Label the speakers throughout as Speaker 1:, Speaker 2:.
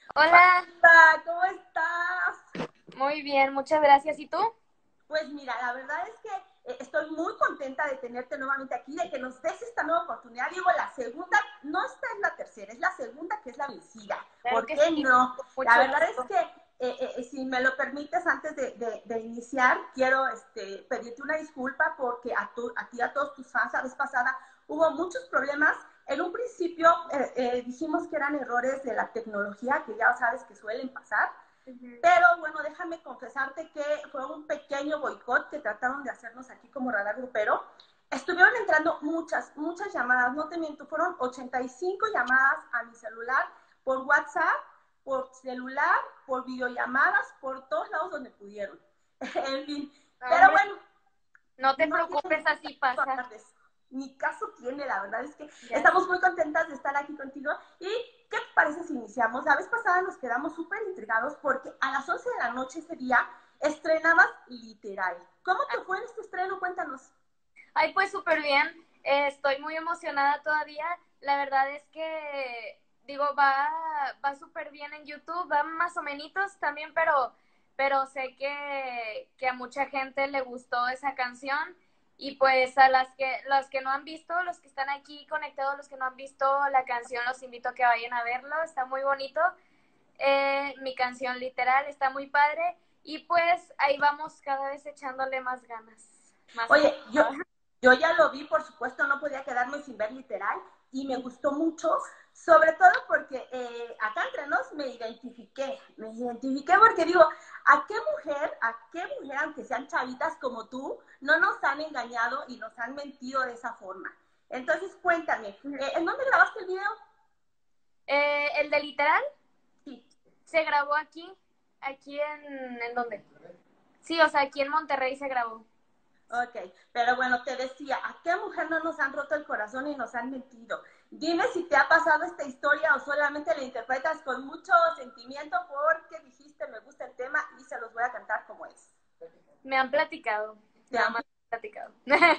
Speaker 1: Hola,
Speaker 2: Hola, ¿cómo estás?
Speaker 1: muy bien, muchas gracias. ¿Y tú?
Speaker 2: Pues mira, la verdad es que estoy muy contenta de tenerte nuevamente aquí, de que nos des esta nueva oportunidad. Digo, la segunda, no esta es la tercera, es la segunda que es la vencida.
Speaker 1: Claro
Speaker 2: ¿Por
Speaker 1: que
Speaker 2: qué
Speaker 1: sí,
Speaker 2: no?
Speaker 1: con
Speaker 2: La
Speaker 1: mucho
Speaker 2: verdad es
Speaker 1: gusto.
Speaker 2: que, si me lo permites, antes de iniciar, quiero pedirte una disculpa porque a ti y a todos tus fans, la vez pasada, hubo muchos problemas. En un principio dijimos que eran errores de la tecnología, que ya sabes que suelen pasar.
Speaker 1: Ujú.
Speaker 2: Pero bueno, déjame confesarte que fue un pequeño boicot que trataron de hacernos aquí como radar grupero. Estuvieron entrando muchas llamadas, no te miento, fueron 85 llamadas a mi celular por WhatsApp, por celular, por videollamadas, por todos lados donde pudieron. En fin,
Speaker 1: No,
Speaker 2: pero
Speaker 1: hombre,
Speaker 2: bueno,
Speaker 1: no te
Speaker 2: no
Speaker 1: preocupes,
Speaker 2: tiene
Speaker 1: así pasa.
Speaker 2: hablar de eso. Ni caso tiene, la verdad es que
Speaker 1: Ya
Speaker 2: estamos
Speaker 1: sé.
Speaker 2: muy contentas de estar aquí contigo. ¿Y qué te parece si iniciamos? La vez pasada nos quedamos súper intrigados porque a las 11 de la noche ese día estrenabas literal. ¿Cómo te fue en este estreno? Cuéntanos.
Speaker 1: Ay, pues súper bien. Estoy muy emocionada todavía. La verdad es que, digo, va súper bien en YouTube, va más o menos también, pero sé que a mucha gente le gustó esa canción. Y pues a los que no han visto, los que están aquí conectados, los que no han visto la canción, los invito a que vayan a verlo. Está muy bonito. Mi canción literal está muy padre. Y pues ahí vamos cada vez echándole más ganas. Más
Speaker 2: Oye,
Speaker 1: emocionada.
Speaker 2: yo ya lo vi, por supuesto, no podía quedarme sin ver literal y me gustó mucho, sobre todo porque acá entre nos me identifiqué porque digo, a qué mujer, aunque sean chavitas como tú, no nos han engañado y nos han mentido de esa forma? Entonces, cuéntame, ¿en dónde grabaste el video?
Speaker 1: El de literal
Speaker 2: Sí,
Speaker 1: se grabó aquí ¿en dónde? Sí, o sea, aquí en Monterrey se grabó.
Speaker 2: ok, pero bueno, te decía, ¿a qué mujer no nos han roto el corazón y nos han mentido? Dime si te ha pasado esta historia o solamente la interpretas con mucho sentimiento porque dijiste me gusta el tema y se los voy a cantar como es.
Speaker 1: Me han platicado,
Speaker 2: Te
Speaker 1: nada
Speaker 2: han...
Speaker 1: más platicado.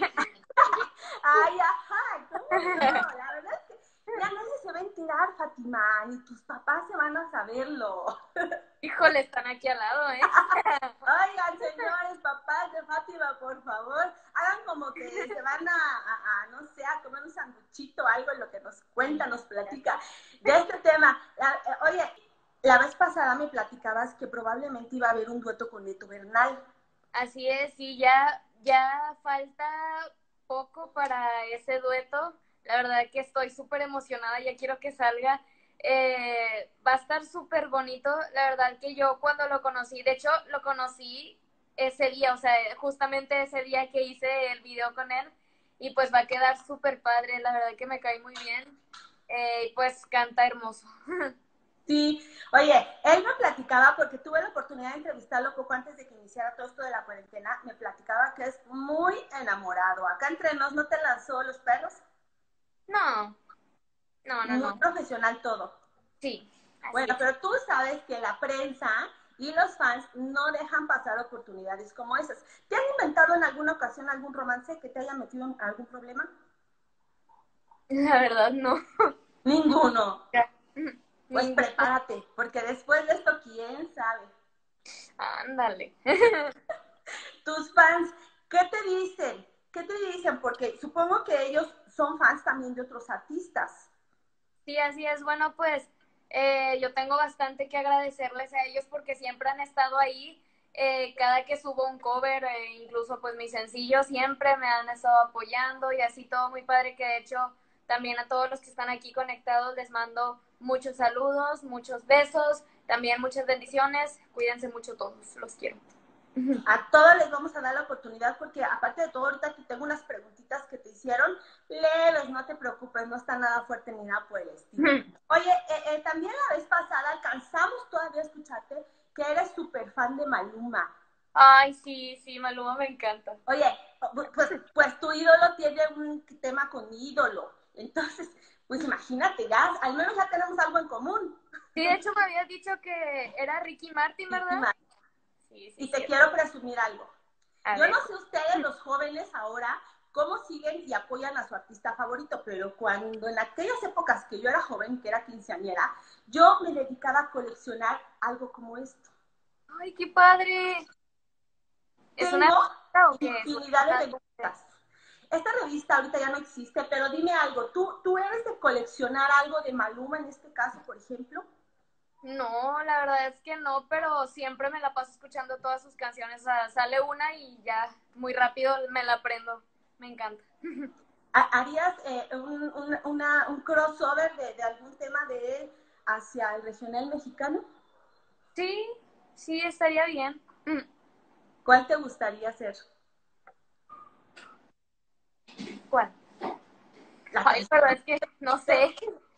Speaker 2: Ay, ajá, ¿cómo no? La verdad es que ya nadie se va a enterar, Fátima, ni tus papás se van a saberlo.
Speaker 1: Híjole, están aquí al lado, ¿eh?
Speaker 2: Oigan, señores, papás de Fátima, por favor, hagan como que se van no sé, a comer un sanduchito, algo en lo que nos cuenta, nos platica de este tema. Oye, la vez pasada me platicabas que probablemente iba a haber un dueto con Neto Bernal.
Speaker 1: Así es, sí, ya falta poco para ese dueto. La verdad que estoy súper emocionada, ya quiero que salga. Va a estar súper bonito. La verdad que yo cuando lo conocí, de hecho lo conocí ese día, o sea, justamente ese día que hice el video con él, y pues va a quedar súper padre. La verdad que me cae muy bien. Y pues canta hermoso.
Speaker 2: Sí, oye, él me platicaba, porque tuve la oportunidad de entrevistarlo poco antes de que iniciara todo esto de la cuarentena, me platicaba que es muy enamorado. Acá entre nos no te lanzó los perros,
Speaker 1: No, no, no,
Speaker 2: muy
Speaker 1: no.
Speaker 2: profesional todo.
Speaker 1: Sí, así
Speaker 2: Bueno,
Speaker 1: es.
Speaker 2: pero tú sabes que la prensa y los fans no dejan pasar oportunidades como esas. ¿Te han inventado en alguna ocasión algún romance que te haya metido en algún problema?
Speaker 1: La verdad no.
Speaker 2: Ninguno. Pues
Speaker 1: Ninguno.
Speaker 2: prepárate, porque después de esto, ¿quién sabe?
Speaker 1: Ándale.
Speaker 2: Tus fans, ¿qué te dicen? ¿Qué te dicen? Porque supongo que ellos son fans también de otros artistas.
Speaker 1: Sí, así es. Bueno, pues yo tengo bastante que agradecerles a ellos porque siempre han estado ahí. Cada que subo un cover, incluso pues mis sencillos, siempre me han estado apoyando y así todo muy padre que de hecho también a todos los que están aquí conectados les mando muchos saludos, muchos besos, también muchas bendiciones. Cuídense mucho todos, los quiero.
Speaker 2: A todos les vamos a dar la oportunidad porque aparte de todo, ahorita aquí tengo unas preguntitas que te hicieron leves, no te preocupes, no está nada fuerte ni nada por el estilo. Oye, también la vez pasada alcanzamos todavía a escucharte que eres súper fan de Maluma.
Speaker 1: Ay, sí, sí, Maluma me encanta.
Speaker 2: Oye, pues tu ídolo tiene un tema con mi ídolo. Entonces, pues imagínate, ya, al menos ya tenemos algo en común.
Speaker 1: Sí, de hecho me habías dicho que era Ricky Martin,
Speaker 2: Ricky
Speaker 1: ¿verdad?
Speaker 2: Martin.
Speaker 1: Sí, sí,
Speaker 2: Y te
Speaker 1: sí.
Speaker 2: quiero presumir algo.
Speaker 1: A
Speaker 2: Yo no
Speaker 1: ver.
Speaker 2: sé ustedes, los jóvenes ahora, cómo siguen y apoyan a su artista favorito, pero cuando en aquellas épocas que yo era joven, que era quinceañera, yo me dedicaba a coleccionar algo como esto.
Speaker 1: ¡Ay, qué padre! ¿Es una
Speaker 2: Tengo
Speaker 1: revista o qué es?
Speaker 2: infinidad de revistas. Esta revista ahorita ya no existe, pero dime algo, ¿tú eres de coleccionar algo de Maluma en este caso, por ejemplo?
Speaker 1: No, la verdad es que no, pero siempre me la paso escuchando todas sus canciones. O sea, sale una y ya muy rápido me la aprendo. Me encanta.
Speaker 2: ¿Harías un crossover de algún tema de él hacia el regional mexicano?
Speaker 1: Sí, sí, estaría bien.
Speaker 2: ¿Cuál te gustaría hacer?
Speaker 1: ¿Cuál?
Speaker 2: La
Speaker 1: Ay,
Speaker 2: canción.
Speaker 1: pero es que no sé.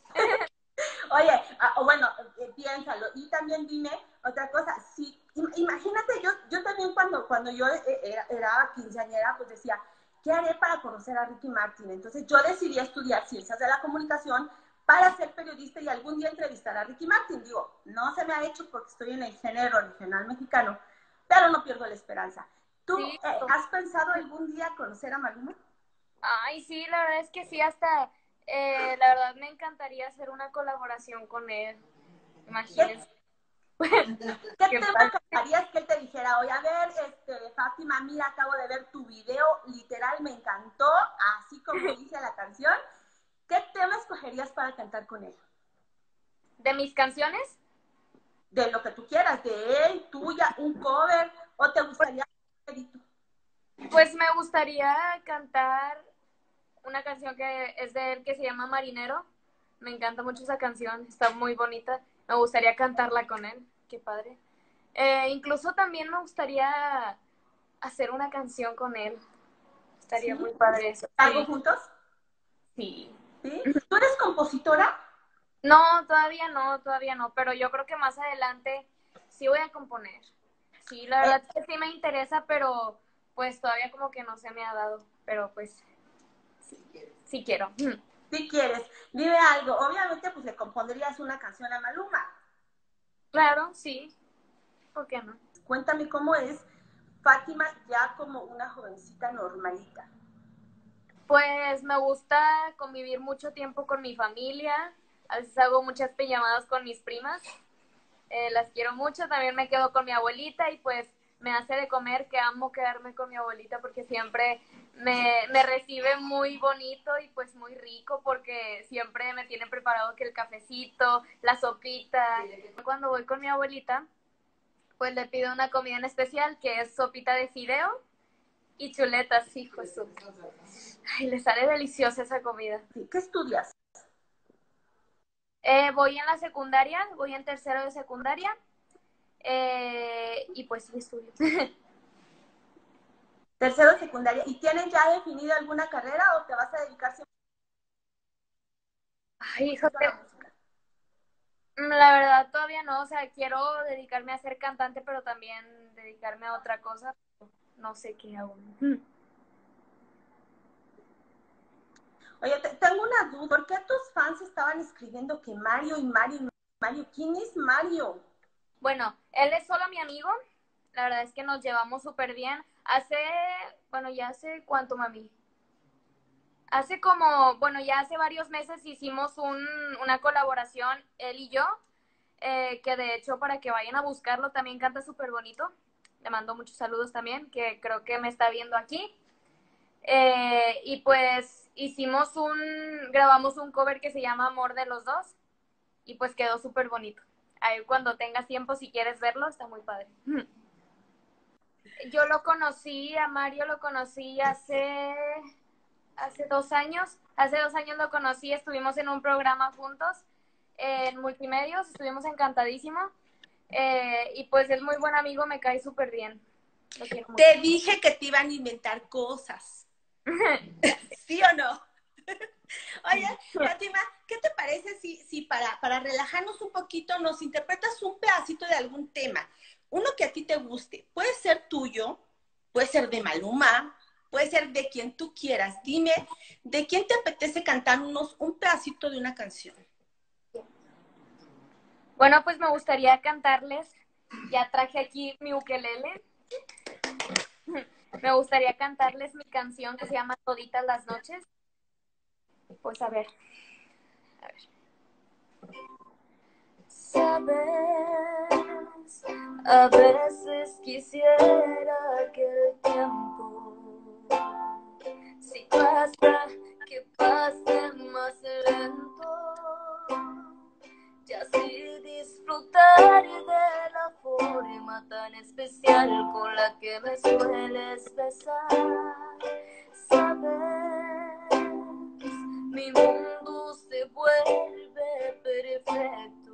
Speaker 2: Oye, bueno, piénsalo. Y también dime otra cosa. Si, imagínate, yo también cuando yo era quinceañera, pues decía, ¿qué haré para conocer a Ricky Martin? Entonces yo decidí estudiar ciencias de la comunicación para ser periodista y algún día entrevistar a Ricky Martin. Digo, no se me ha hecho porque estoy en el género regional mexicano, pero no pierdo la esperanza. ¿Tú
Speaker 1: Sí.
Speaker 2: has pensado algún día conocer a Maluma?
Speaker 1: Ay, sí, la verdad es que sí, hasta la verdad me encantaría hacer una colaboración con él.
Speaker 2: ¿Qué,
Speaker 1: Imagínense.
Speaker 2: qué
Speaker 1: Qué
Speaker 2: tema
Speaker 1: padre.
Speaker 2: cantarías que él te dijera, oye, a ver, Fátima, mira, acabo de ver tu video, literal me encantó, así como dice la canción. ¿Qué tema escogerías para cantar con él?
Speaker 1: ¿De mis canciones?
Speaker 2: De lo que tú quieras, de él, tuya, un cover, o te gustaría un edito.
Speaker 1: Pues me gustaría cantar una canción que es de él que se llama Marinero. Me encanta mucho esa canción, está muy bonita. Me gustaría cantarla con él, qué padre. Incluso también me gustaría hacer una canción con él. Estaría
Speaker 2: ¿Sí?
Speaker 1: muy padre eso.
Speaker 2: ¿Algo
Speaker 1: Sí,
Speaker 2: juntos?
Speaker 1: sí.
Speaker 2: ¿Sí? ¿Tú eres compositora?
Speaker 1: No, todavía no, pero yo creo que más adelante sí voy a componer. Sí, la
Speaker 2: Eh,
Speaker 1: verdad es que sí me interesa, pero pues todavía como que no se me ha dado, pero pues sí quiero.
Speaker 2: si quieres, dime algo. Obviamente, pues le compondrías una canción a Maluma.
Speaker 1: Claro, sí, ¿por qué no?
Speaker 2: Cuéntame cómo es Fátima ya como una jovencita normalita.
Speaker 1: Pues me gusta convivir mucho tiempo con mi familia, a veces hago muchas pijamadas con mis primas, las quiero mucho, también me quedo con mi abuelita y pues me hace de comer, que amo quedarme con mi abuelita porque siempre me recibe muy bonito y pues muy rico porque siempre me tiene preparado que el cafecito, la sopita. Cuando voy con mi abuelita, pues le pido una comida en especial que es sopita de fideo y chuletas, hijo de su. Ay, le sale deliciosa esa comida.
Speaker 2: Sí, ¿qué estudias?
Speaker 1: Voy en la secundaria, voy en tercero de secundaria y pues sí estudio.
Speaker 2: Tercero, secundaria. ¿Y tienes ya definido alguna carrera o te vas a dedicar siempre
Speaker 1: Ay, hijo,
Speaker 2: a la música?
Speaker 1: la verdad todavía no, o sea, quiero dedicarme a ser cantante, pero también dedicarme a otra cosa. No sé qué hago.
Speaker 2: Oye, tengo una duda. ¿Por qué tus fans estaban escribiendo que Mario y Mario y Mario? ¿Quién es Mario?
Speaker 1: Bueno, él es solo mi amigo. La verdad es que nos llevamos súper bien. Bueno, ya hace cuánto, mami. Hace como, bueno, ya hace varios meses hicimos una colaboración, él y yo, que de hecho para que vayan a buscarlo también canta súper bonito. Le mando muchos saludos también, que creo que me está viendo aquí. Y pues grabamos un cover que se llama Amor de los Dos y pues quedó súper bonito. Ahí cuando tengas tiempo, si quieres verlo, está muy padre. Yo lo conocí, a Mario lo conocí hace 2 años. Hace 2 años lo conocí, estuvimos en un programa juntos en Multimedios, estuvimos encantadísimos. Y pues es muy buen amigo, me cae súper bien. Lo quiero mucho.
Speaker 2: Te dije que te iban a inventar cosas. ¿Sí o no? Oye, Fátima, ¿qué te parece si para relajarnos un poquito nos interpretas un pedacito de algún tema? Uno que a ti te guste. Puede ser tuyo, puede ser de Maluma, puede ser de quien tú quieras. Dime, ¿de quién te apetece cantarnos un pedacito de una canción?
Speaker 1: Bueno, pues me gustaría cantarles. Ya traje aquí mi ukelele. Me gustaría cantarles mi canción que se llama Toditas las noches. Pues a ver. Sabes, a veces quisiera que el tiempo, si pasa, que pase más lento, y así disfrutar de la forma tan especial con la que me sueles besar. Sabes, mi mundo se vuelve perfecto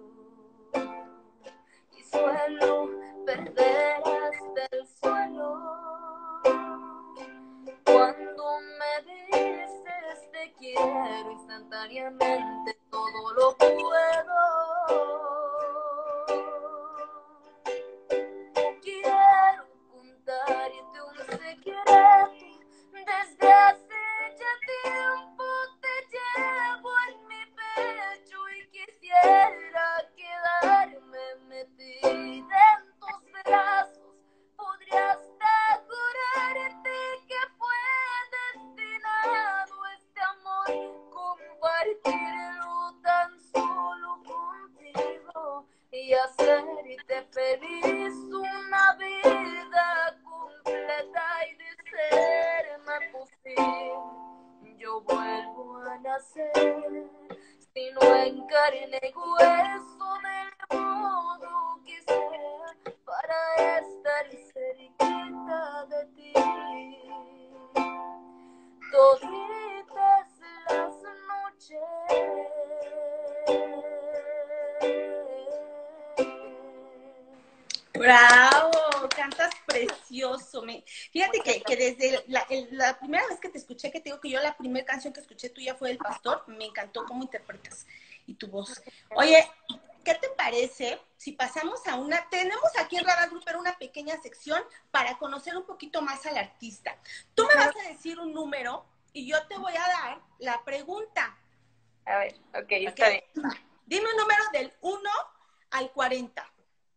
Speaker 1: y suelo perder hasta el suelo cuando me dices te quiero instantáneamente, todo lo puedo. Quiero contarte un secreto, desde hace ya tiempo te llevo en mi pecho y quisiera quedarme metida en tus brazos. Podría hasta jurarte que fue destinado este amor, compartirlo tan solo contigo y hacerte feliz una vida completa, y de serme posible yo vuelvo a nacer, sino en carne y hueso, del modo que sea, para estar cerquita de ti toditas las noches.
Speaker 2: ¡Bravo! Cantas precioso. Fíjate que desde la primera vez que te escuché, que te digo que yo la primera canción que escuché tuya fue El Pastor, me encantó cómo interpretas y tu voz. Oye, ¿qué te parece si pasamos a tenemos aquí en Radar Grouper una pequeña sección para conocer un poquito más al artista? Tú me vas a decir un número y yo te voy a dar la pregunta.
Speaker 1: A ver, ok, está bien.
Speaker 2: Dime un número del 1 al 40.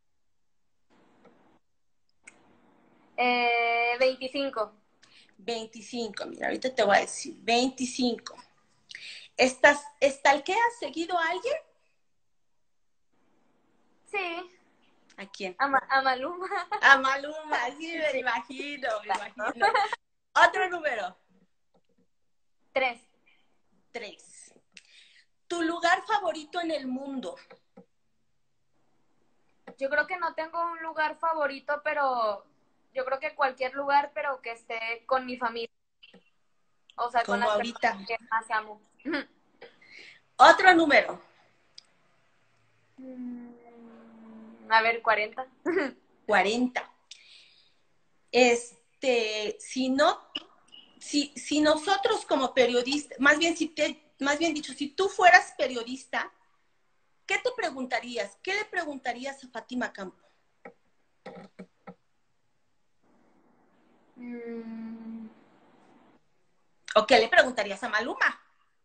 Speaker 1: 25.
Speaker 2: 25, mira, ahorita te voy a decir, 25. ¿Estalqueas seguido a alguien?
Speaker 1: Sí.
Speaker 2: ¿A quién?
Speaker 1: A Maluma.
Speaker 2: A Maluma, sí, me imagino. Otro número.
Speaker 1: 3.
Speaker 2: 3. ¿Tu lugar favorito en el mundo?
Speaker 1: Yo creo que no tengo un lugar favorito, pero yo creo que cualquier lugar, pero que esté con mi familia. O sea, con
Speaker 2: Como
Speaker 1: las
Speaker 2: ahorita.
Speaker 1: personas que más amo.
Speaker 2: Otro número.
Speaker 1: A ver, 40.
Speaker 2: 40. Si nosotros como periodistas, más bien dicho, si tú fueras periodista, ¿qué te preguntarías? ¿Qué le preguntarías a Fátima Campo? ¿O qué le preguntarías a Maluma?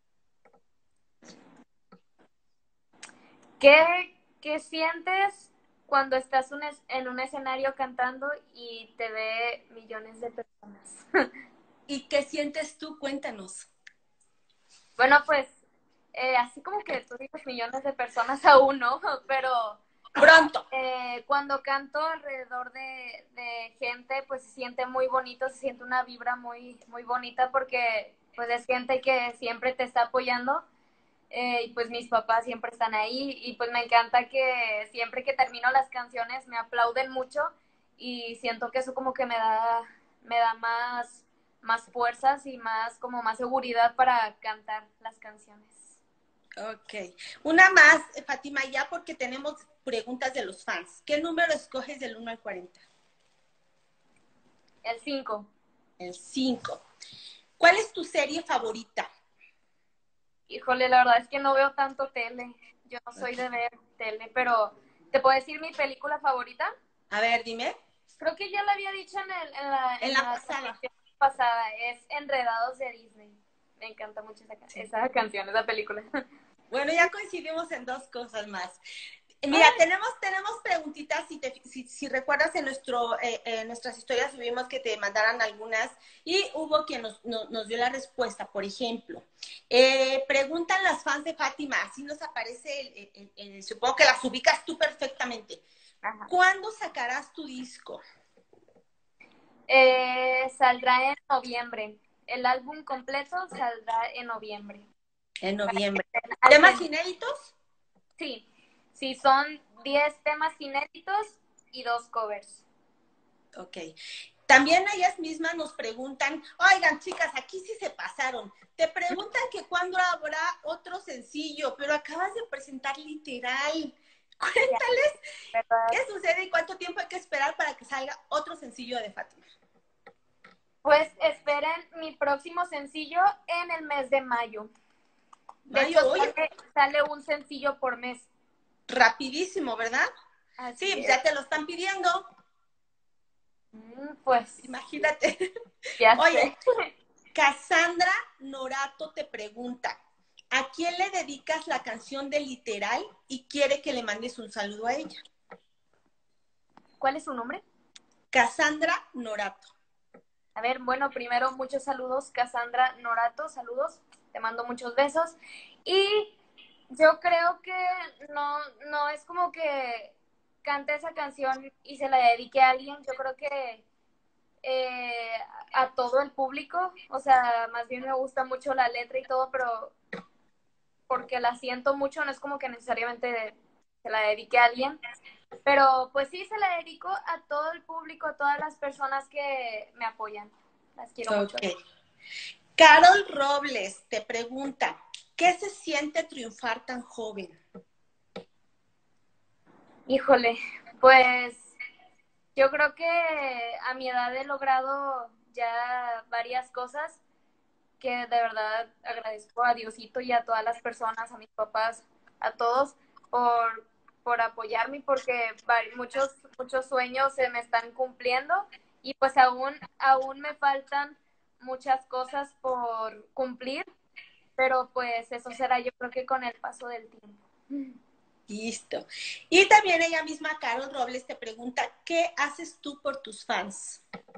Speaker 1: ¿Qué sientes cuando estás en un escenario cantando y te ve millones de personas?
Speaker 2: ¿Y qué sientes tú? Cuéntanos.
Speaker 1: Bueno, pues, así como que tú dices millones de personas aún, ¿no? Pero
Speaker 2: Pronto.
Speaker 1: cuando canto alrededor de gente, pues se siente muy bonito, se siente una vibra muy, muy bonita porque pues es gente que siempre te está apoyando. Y pues mis papás siempre están ahí y pues me encanta que siempre que termino las canciones me aplauden mucho y siento que eso como que me da más fuerzas y más seguridad para cantar las canciones.
Speaker 2: Ok. Una más, Fátima, ya porque tenemos preguntas de los fans. ¿Qué número escoges del 1 al 40?
Speaker 1: El 5.
Speaker 2: El 5. ¿Cuál es tu serie favorita?
Speaker 1: Híjole, la verdad es que no veo tanto tele. Yo no soy de ver tele, pero ¿te puedo decir mi película favorita?
Speaker 2: A ver, dime.
Speaker 1: Creo que ya la había dicho
Speaker 2: En la pasada.
Speaker 1: pasada. Es Enredados de Disney. Me encanta mucho esa canción, esa película.
Speaker 2: Bueno, ya coincidimos en dos cosas más. Mira, tenemos preguntitas, si recuerdas en nuestras historias subimos que te mandaran algunas y hubo quien nos dio la respuesta. Por ejemplo, preguntan las fans de Fátima, así nos aparece, supongo que las ubicas tú perfectamente.
Speaker 1: Ajá.
Speaker 2: ¿Cuándo sacarás tu disco?
Speaker 1: Saldrá en noviembre. El álbum completo saldrá en noviembre.
Speaker 2: En noviembre.
Speaker 1: Al
Speaker 2: ¿Temas
Speaker 1: pendiente.
Speaker 2: inéditos?
Speaker 1: Sí, sí, son 10 temas inéditos y 2 covers.
Speaker 2: Ok. También ellas mismas nos preguntan, oigan, chicas, aquí sí se pasaron. Te preguntan que cuándo habrá otro sencillo, pero acabas de presentar Literal.
Speaker 1: Ya,
Speaker 2: Cuéntales
Speaker 1: ¿verdad?
Speaker 2: qué sucede y cuánto tiempo hay que esperar para que salga otro sencillo de Fátima.
Speaker 1: Pues esperen mi próximo sencillo en el mes de mayo. De hecho,
Speaker 2: Mayo, oye,
Speaker 1: sale un sencillo por mes.
Speaker 2: rapidísimo, ¿verdad?
Speaker 1: Así
Speaker 2: Sí,
Speaker 1: es.
Speaker 2: ya te lo están pidiendo.
Speaker 1: Pues
Speaker 2: Imagínate.
Speaker 1: ya
Speaker 2: Oye,
Speaker 1: sé.
Speaker 2: Cassandra Norato te pregunta, ¿a quién le dedicas la canción de Literal y quiere que le mandes un saludo a ella?
Speaker 1: ¿Cuál es su nombre?
Speaker 2: Cassandra Norato.
Speaker 1: A ver, bueno, primero muchos saludos, Cassandra Norato, saludos, te mando muchos besos. Y yo creo que no es como que cante esa canción y se la dedique a alguien, yo creo que eh, a todo el público, o sea, más bien me gusta mucho la letra y todo, pero porque la siento mucho, no es como que necesariamente se la dedique a alguien, pero pues sí se la dedico a todo el público, a todas las personas que me apoyan. Las quiero mucho.
Speaker 2: Ok. Carol Robles te pregunta, ¿qué se siente triunfar tan joven?
Speaker 1: Híjole, pues yo creo que a mi edad he logrado ya varias cosas que de verdad agradezco a Diosito y a todas las personas, a mis papás, a todos por apoyarme porque muchos sueños se me están cumpliendo y pues aún me faltan muchas cosas por cumplir, pero pues eso será yo creo que con el paso del tiempo.
Speaker 2: Listo. Y también ella misma, Carol Robles, te pregunta, ¿qué haces tú por tus fans?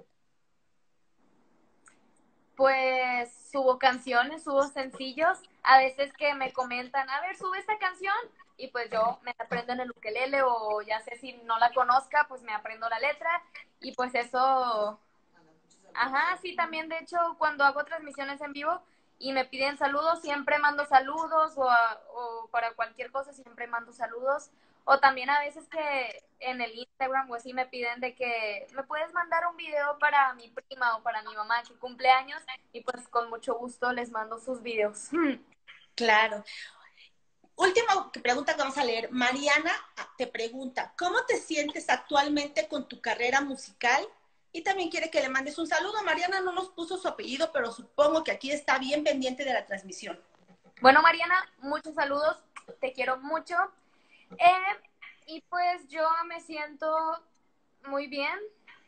Speaker 1: Pues subo canciones, subo sencillos, a veces que me comentan, a ver, sube esta canción, y pues yo me aprendo en el ukelele, o ya sé si no la conozca, pues me aprendo la letra, y pues eso, ajá, sí, también de hecho cuando hago transmisiones en vivo y me piden saludos, siempre mando saludos, o para cualquier cosa siempre mando saludos, o también a veces que en el Instagram o así me piden de que me puedes mandar un video para mi prima o para mi mamá que cumple años, y pues con mucho gusto les mando sus videos.
Speaker 2: Claro. Última pregunta que vamos a leer. Mariana te pregunta, ¿cómo te sientes actualmente con tu carrera musical? Y también quiere que le mandes un saludo. Mariana no nos puso su apellido, pero supongo que aquí está bien pendiente de la transmisión.
Speaker 1: Bueno, Mariana, muchos saludos, te quiero mucho. Y pues yo me siento muy bien,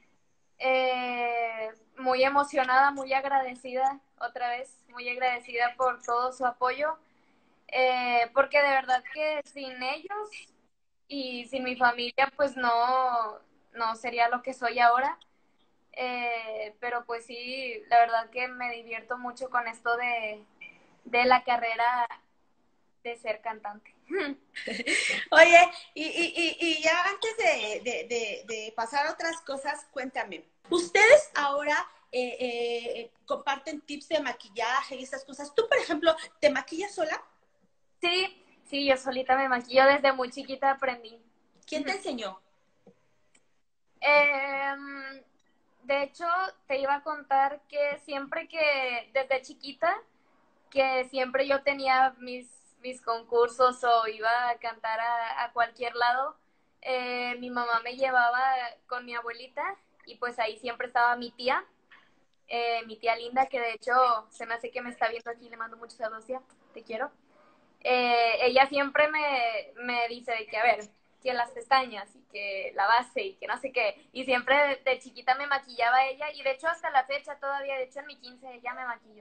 Speaker 1: muy emocionada, muy agradecida, otra vez, muy agradecida por todo su apoyo, porque de verdad que sin ellos y sin mi familia, pues no sería lo que soy ahora. Pero pues sí, la verdad que me divierto mucho con esto de la carrera de ser cantante.
Speaker 2: Oye, y ya antes de pasar a otras cosas, cuéntame. ¿Ustedes ahora comparten tips de maquillaje y esas cosas? ¿Tú, por ejemplo, te maquillas sola?
Speaker 1: Sí, sí, yo solita me maquillo, desde muy chiquita aprendí.
Speaker 2: ¿Quién te enseñó?
Speaker 1: Eh, de hecho, te iba a contar que siempre que, desde chiquita, que siempre yo tenía mis concursos o iba a cantar a cualquier lado, mi mamá me llevaba con mi abuelita y pues ahí siempre estaba mi tía Linda, que de hecho se me hace que me está viendo aquí, le mando muchos saludos, tía, te quiero. Ella siempre me dice de que, a ver, que las pestañas y que la base y que no sé qué. Y siempre de chiquita me maquillaba ella y de hecho hasta la fecha todavía, de hecho en mi 15 ella me maquilló.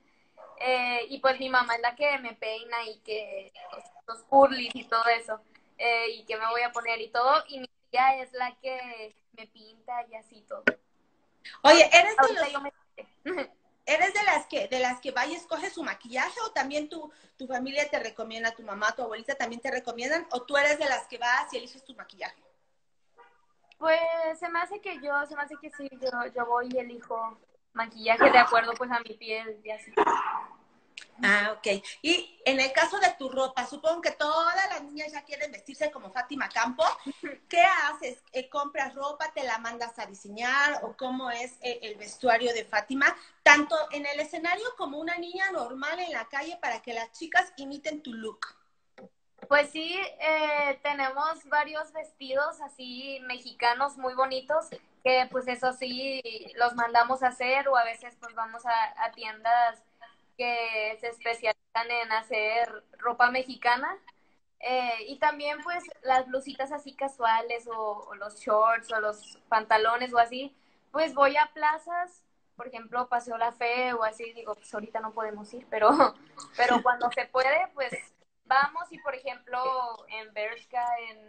Speaker 1: Y pues mi mamá es la que me peina y que los curlis y todo eso. y qué me voy a poner y todo, y mi tía es la que me pinta y así todo.
Speaker 2: Oye,
Speaker 1: Ahorita yo me...
Speaker 2: ¿eres de las que va y escoge su maquillaje o también tu familia te recomienda, tu mamá, tu abuelita también te recomiendan o tú eres de las que vas y eliges tu maquillaje?
Speaker 1: Pues se me hace que sí, yo voy y elijo maquillaje de acuerdo pues a mi piel y así.
Speaker 2: Ah, ok. Y en el caso de tu ropa, supongo que todas las niñas ya quieren vestirse como Fátima Campo. ¿Qué haces? ¿Compras ropa, te la mandas a diseñar o cómo es el vestuario de Fátima? Tanto en el escenario como una niña normal en la calle para que las chicas imiten tu look.
Speaker 1: Pues sí, tenemos varios vestidos así mexicanos muy bonitos, que pues eso sí los mandamos a hacer o a veces pues vamos a tiendas que se especializan en hacer ropa mexicana. Y también pues las blusitas así casuales o los shorts o los pantalones o así, pues voy a plazas, por ejemplo, Paseo La Fe o así, digo, pues ahorita no podemos ir, pero cuando se puede, pues vamos y por ejemplo en Bershka,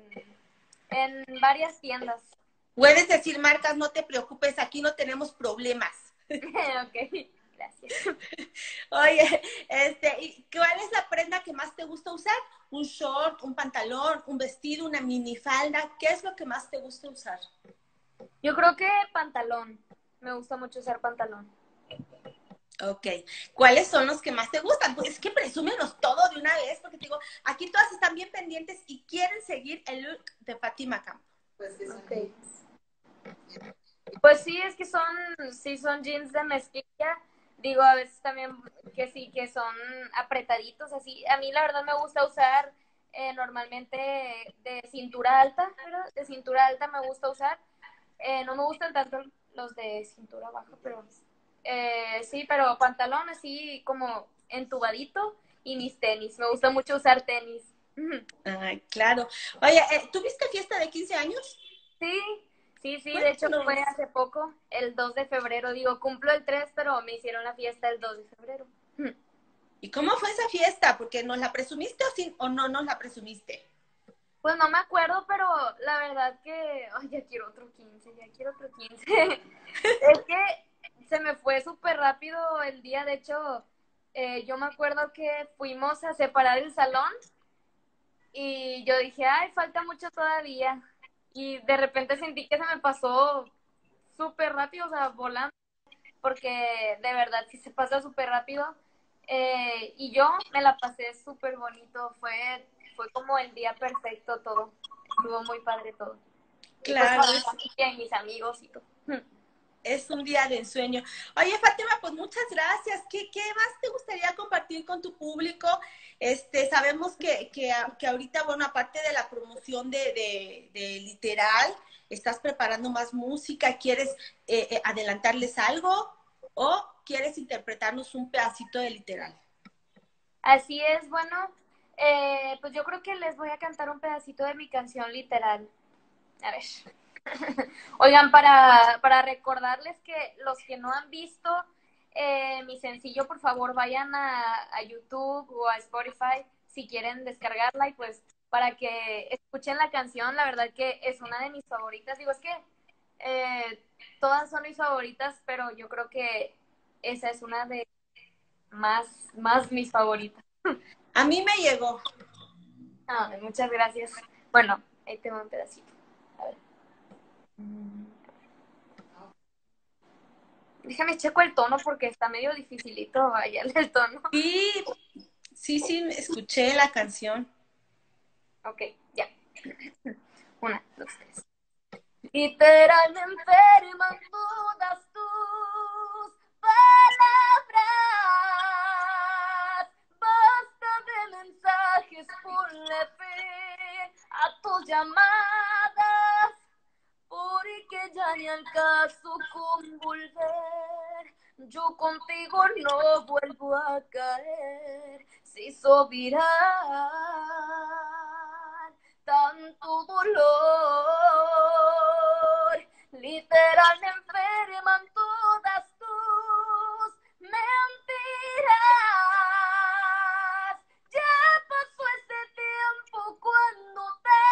Speaker 1: en varias tiendas.
Speaker 2: Puedes decir marcas, no te preocupes, aquí no tenemos problemas.
Speaker 1: Ok, gracias.
Speaker 2: Oye, ¿y cuál es la prenda que más te gusta usar? ¿Un short, un pantalón, un vestido, una minifalda? ¿Qué es lo que más te gusta usar?
Speaker 1: Yo creo que pantalón, me gusta mucho usar pantalón.
Speaker 2: Ok. ¿Cuáles son los que más te gustan? Pues es que presúmenos todo de una vez, porque te digo, aquí todas están bien pendientes y quieren seguir el look de Fátima Campo.
Speaker 1: Okay. Pues sí, es que sí son jeans de mezclilla. Digo, a veces también que sí, que son apretaditos, así. A mí la verdad me gusta usar normalmente de cintura alta, ¿verdad? De cintura alta me gusta usar. No me gustan tanto los de cintura baja, pero sí, pero pantalón así como entubadito y mis tenis. Me gusta mucho usar tenis.
Speaker 2: Ay, claro. Oye, ¿tuviste fiesta de 15 años?
Speaker 1: Sí, sí, de hecho fue
Speaker 2: Cuéntanos.
Speaker 1: hace poco, el 2 de febrero, digo, cumplo el 3, pero me hicieron la fiesta el 2 de febrero.
Speaker 2: ¿Y cómo fue esa fiesta? ¿Porque nos la presumiste o no nos la presumiste?
Speaker 1: Pues no me acuerdo, pero la verdad que, ay, ya quiero otro 15, ya quiero otro 15. Es que se me fue súper rápido el día, de hecho, yo me acuerdo que fuimos a separar el salón y yo dije, ay, falta mucho todavía. Y de repente sentí que se me pasó súper rápido, o sea, volando, porque de verdad sí se pasa súper rápido. Y yo me la pasé súper bonito, fue como el día perfecto todo, estuvo muy padre todo. Y pues
Speaker 2: Claro,
Speaker 1: con mi familia y mis amigos y todo.
Speaker 2: es un día de ensueño. Oye, Fátima, pues muchas gracias. ¿Qué más te gustaría compartir con tu público? Sabemos que ahorita, bueno, aparte de la promoción de literal, estás preparando más música. ¿Quieres adelantarles algo o quieres interpretarnos un pedacito de literal?
Speaker 1: Así es, bueno, pues yo creo que les voy a cantar un pedacito de mi canción literal. A ver. Oigan, para recordarles que los que no han visto mi sencillo, por favor vayan a YouTube o a Spotify si quieren descargarla y pues para que escuchen la canción, la verdad que es una de mis favoritas. Digo, es que todas son mis favoritas, pero yo creo que esa es una de más mis favoritas.
Speaker 2: A mí me llegó.
Speaker 1: Ay, muchas gracias. Bueno, ahí tengo un pedacito. A ver. Déjame checo el tono porque está medio dificilito hallarle el tono.
Speaker 2: Sí, sí, escuché la canción.
Speaker 1: Ok, ya. Una, dos, tres. Literal me enferman todas tus palabras. Basta de mensajes, ponle fin a tus llamadas. Porque ya ni al caso con volver. Yo contigo no vuelvo a caer. Se hizo viral tanto dolor. Literal me enferman todas tus mentiras. Ya pasó ese tiempo cuando te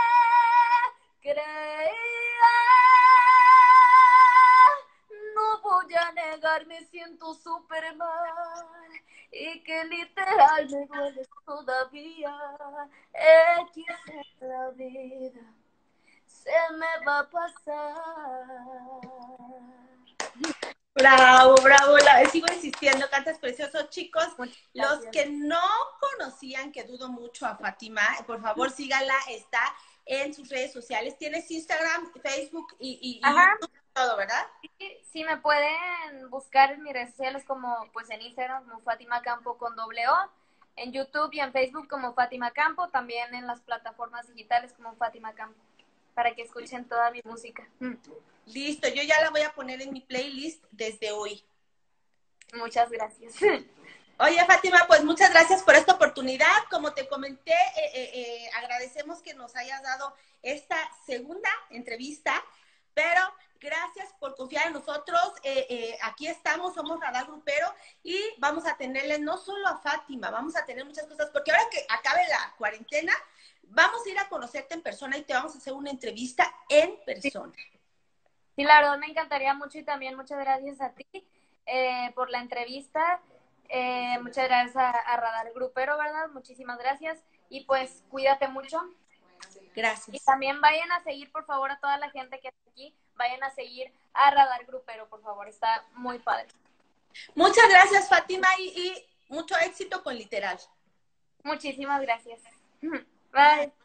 Speaker 1: hablar me siento súper mal y que literal me duele todavía. X en la vida se me va a pasar.
Speaker 2: Bravo, bravo, sigo insistiendo, cantas precioso, chicos. Los que no conocían, que dudo mucho, a Fátima, por favor síganla, está en sus redes sociales. Tienes Instagram, Facebook y YouTube, todo, ¿verdad?
Speaker 1: Sí, me pueden buscar en mis redes sociales como, pues en Instagram como Fátima Campo con doble O, en YouTube y en Facebook como Fátima Campo, también en las plataformas digitales como Fátima Campo, para que escuchen toda mi música.
Speaker 2: Listo, yo ya la voy a poner en mi playlist desde hoy.
Speaker 1: Muchas gracias.
Speaker 2: Oye, Fátima, pues muchas gracias por esta oportunidad. Como te comenté, agradecemos que nos hayas dado esta segunda entrevista, pero gracias por confiar en nosotros. Aquí estamos, somos Radar Grupero y vamos a tenerle no solo a Fátima, vamos a tener muchas cosas, porque ahora que acabe la cuarentena, vamos a ir a conocerte en persona y te vamos a hacer una entrevista en persona.
Speaker 1: Sí, la verdad me encantaría mucho y también muchas gracias a ti por la entrevista. Muchas gracias a Radar Grupero, ¿verdad? Muchísimas gracias. Y pues cuídate mucho.
Speaker 2: Gracias.
Speaker 1: Y también vayan a seguir, por favor, a toda la gente que está aquí. Vayan a seguir a Radar Grupero, por favor. Está muy padre.
Speaker 2: Muchas gracias, Fátima, y mucho éxito con Literal.
Speaker 1: Muchísimas gracias. Bye.